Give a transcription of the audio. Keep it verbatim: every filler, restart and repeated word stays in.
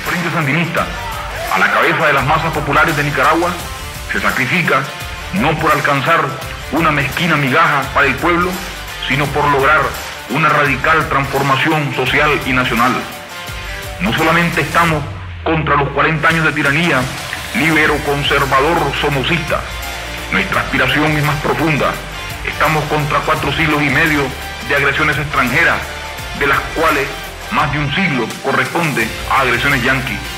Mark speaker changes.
Speaker 1: Frente Sandinista, a la cabeza de las masas populares de Nicaragua, se sacrifica no por alcanzar una mezquina migaja para el pueblo, sino por lograr una radical transformación social y nacional. No solamente estamos contra los cuarenta años de tiranía libero-conservador somocista, nuestra aspiración es más profunda. Estamos contra cuatro siglos y medio de agresiones extranjeras, de las cuales más de un siglo corresponde a agresiones yanquis.